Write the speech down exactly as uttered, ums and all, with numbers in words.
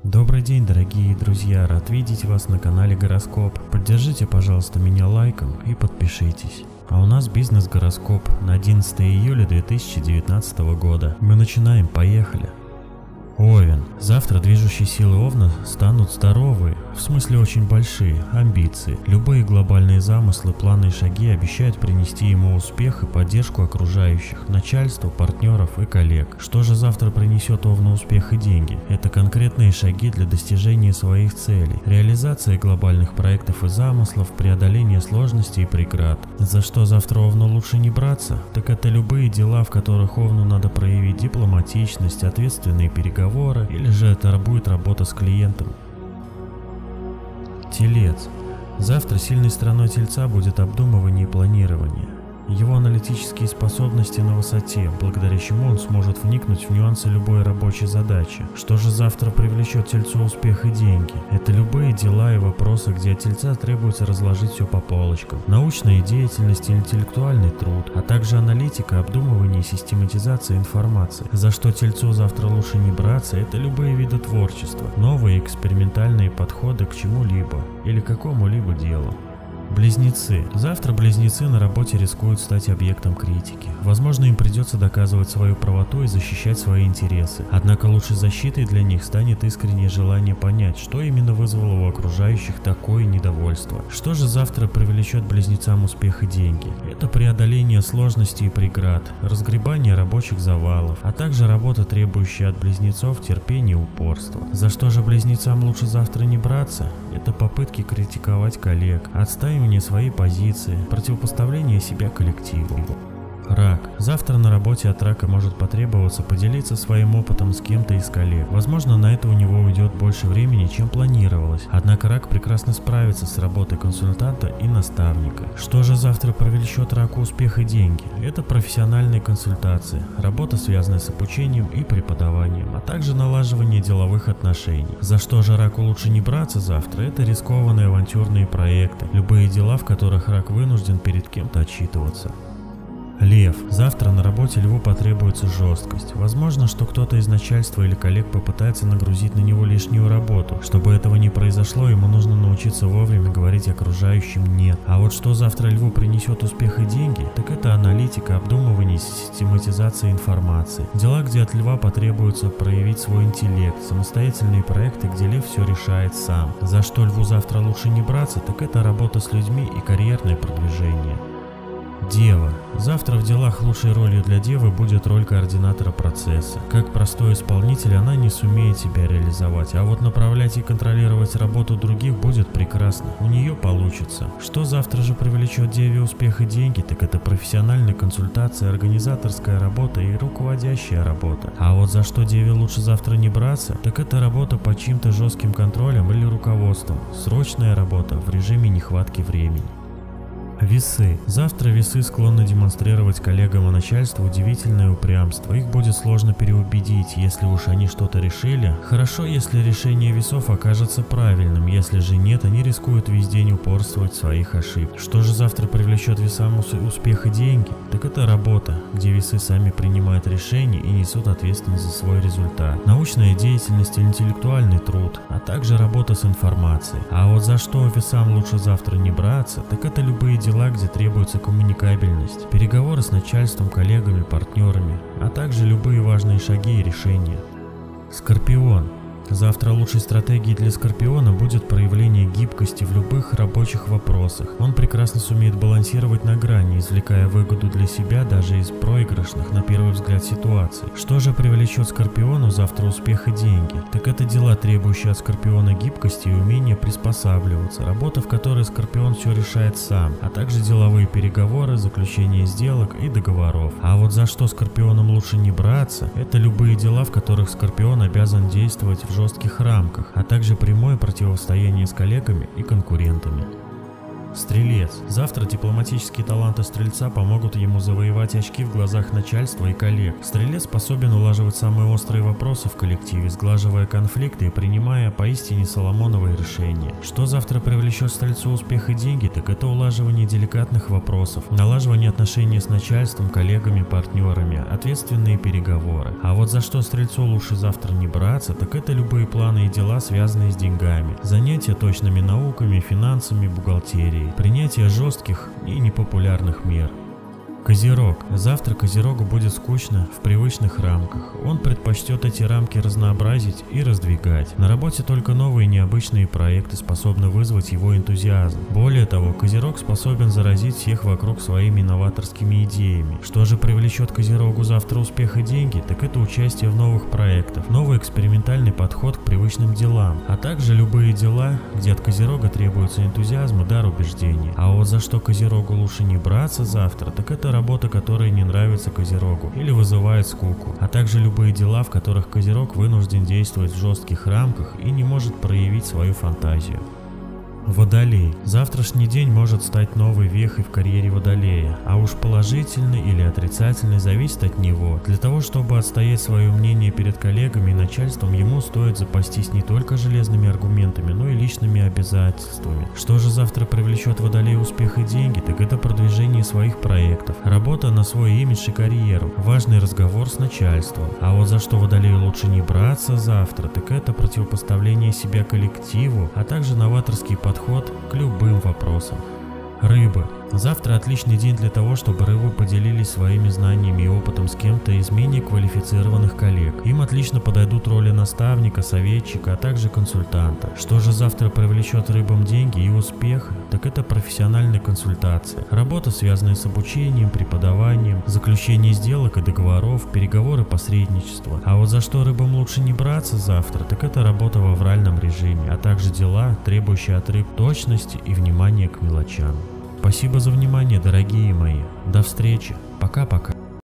Добрый день, дорогие друзья, рад видеть вас на канале Гороскоп. Поддержите, пожалуйста, меня лайком и подпишитесь. А у нас бизнес-гороскоп на одиннадцатое июля две тысячи девятнадцатого года. Мы начинаем, поехали. Овен. Завтра движущие силы Овна станут здоровые, в смысле очень большие, амбиции. Любые глобальные замыслы, планы и шаги обещают принести ему успех и поддержку окружающих, начальства, партнеров и коллег. Что же завтра принесет Овну успех и деньги? Это конкретные шаги для достижения своих целей, реализация глобальных проектов и замыслов, преодоление сложностей и преград. За что завтра Овну лучше не браться? Так это любые дела, в которых Овну надо проявить дипломатичность, ответственные переговоры, или же это будет работа с клиентом. Телец. Завтра сильной стороной Тельца будет обдумывание и планирование. Его аналитические способности на высоте, благодаря чему он сможет вникнуть в нюансы любой рабочей задачи. Что же завтра привлечет Тельцу успех и деньги? Это любые дела и вопросы, где от Тельца требуется разложить все по полочкам. Научная деятельность и интеллектуальный труд, а также аналитика, обдумывание и систематизация информации. За что Тельцу завтра лучше не браться, это любые виды творчества, новые экспериментальные подходы к чему-либо или какому-либо делу. Близнецы. Завтра близнецы на работе рискуют стать объектом критики. Возможно, им придется доказывать свою правоту и защищать свои интересы. Однако лучшей защитой для них станет искреннее желание понять, что именно вызвало у окружающих такое недовольство. Что же завтра привлечет близнецам успех и деньги? Это преодоление сложностей и преград, разгребание рабочих завалов, а также работа, требующая от близнецов терпения и упорства. За что же близнецам лучше завтра не браться? Это попытки критиковать коллег, отстаивание своей позиции, противопоставление себя коллективу. Рак. Завтра на работе от рака может потребоваться поделиться своим опытом с кем-то из коллег. Возможно, на это у него уйдет больше времени, чем планировалось. Однако рак прекрасно справится с работой консультанта и наставника. Что же завтра привлечет раку успех и деньги? Это профессиональные консультации, работа, связанная с обучением и преподаванием, а также налаживание деловых отношений. За что же раку лучше не браться завтра? Это рискованные авантюрные проекты, любые дела, в которых рак вынужден перед кем-то отчитываться. Лев. Завтра на работе льву потребуется жесткость. Возможно, что кто-то из начальства или коллег попытается нагрузить на него лишнюю работу. Чтобы этого не произошло, ему нужно научиться вовремя говорить окружающим «нет». А вот что завтра льву принесет успех и деньги, так это аналитика, обдумывание и систематизация информации. Дела, где от льва потребуется проявить свой интеллект, самостоятельные проекты, где лев все решает сам. За что льву завтра лучше не браться, так это работа с людьми и карьерное продвижение. Дева. Завтра в делах лучшей ролью для девы будет роль координатора процесса. Как простой исполнитель она не сумеет себя реализовать, а вот направлять и контролировать работу других будет прекрасно, у нее получится. Что завтра же привлечет деве успех и деньги, так это профессиональная консультация, организаторская работа и руководящая работа. А вот за что деве лучше завтра не браться, так это работа под чьим-то жестким контролем или руководством, срочная работа в режиме нехватки времени. Весы. Завтра весы склонны демонстрировать коллегам и начальству удивительное упрямство. Их будет сложно переубедить, если уж они что-то решили. Хорошо, если решение весов окажется правильным, если же нет, они рискуют весь день упорствовать в своих ошибках. Что же завтра привлечет весам успех и деньги? Так это работа, где весы сами принимают решения и несут ответственность за свой результат. Научная деятельность и интеллектуальный труд, а также работа с информацией. А вот за что весам лучше завтра не браться, так это любые дела, дела, где требуется коммуникабельность, переговоры с начальством, коллегами, партнерами, а также любые важные шаги и решения. Скорпион. Завтра лучшей стратегией для Скорпиона будет проявление гибкости в любых рабочих вопросах. Он прекрасно сумеет балансировать на грани, извлекая выгоду для себя даже из проигрышных, на первый взгляд, ситуаций. Что же привлечет Скорпиону завтра успех и деньги? Так это дела, требующие от Скорпиона гибкости и умения приспосабливаться, работа, в которой Скорпион все решает сам, а также деловые переговоры, заключение сделок и договоров. А вот за что Скорпионам лучше не браться, это любые дела, в которых Скорпион обязан действовать в жестких рамках, а также прямое противостояние с коллегами и конкурентами. Стрелец. Завтра дипломатические таланты стрельца помогут ему завоевать очки в глазах начальства и коллег. Стрелец способен улаживать самые острые вопросы в коллективе, сглаживая конфликты и принимая поистине соломоновые решения. Что завтра привлечет стрельцу успех и деньги, так это улаживание деликатных вопросов, налаживание отношений с начальством, коллегами, партнерами, ответственные переговоры. А вот за что стрельцу лучше завтра не браться, так это любые планы и дела, связанные с деньгами, занятия точными науками, финансами, бухгалтерией, принятие жестких и непопулярных мер. Козерог. Завтра Козерогу будет скучно в привычных рамках. Он предпочтет эти рамки разнообразить и раздвигать. На работе только новые необычные проекты способны вызвать его энтузиазм. Более того, Козерог способен заразить всех вокруг своими новаторскими идеями. Что же привлечет Козерогу завтра успех и деньги, так это участие в новых проектах, новый экспериментальный подход к привычным делам, а также любые дела, где от Козерога требуется энтузиазм и дар убеждения. А вот за что Козерогу лучше не браться завтра, так это работа, которая не нравится Козерогу или вызывает скуку, а также любые дела, в которых Козерог вынужден действовать в жестких рамках и не может проявить свою фантазию. Водолей. Завтрашний день может стать новой вехой в карьере Водолея, а уж положительный или отрицательный зависит от него. Для того, чтобы отстоять свое мнение перед коллегами и начальством, ему стоит запастись не только железными аргументами, но и личными обязательствами. Что же завтра привлечет Водолея успех и деньги, так это продвижение своих проектов, работа на свой имидж и карьеру, важный разговор с начальством. А вот за что Водолею лучше не браться завтра, так это противопоставление себя коллективу, а также новаторский подход подход к любым вопросам. Рыбы. Завтра отличный день для того, чтобы рыбы поделились своими знаниями и опытом с кем-то из менее квалифицированных коллег. Им отлично подойдут роли наставника, советчика, а также консультанта. Что же завтра привлечет рыбам деньги и успех, так это профессиональная консультация. Работа, связанная с обучением, преподаванием, заключение сделок и договоров, переговоры, посредничество. А вот за что рыбам лучше не браться завтра, так это работа в авральном режиме, а также дела, требующие от рыб точности и внимания к мелочам. Спасибо за внимание, дорогие мои. До встречи. Пока-пока.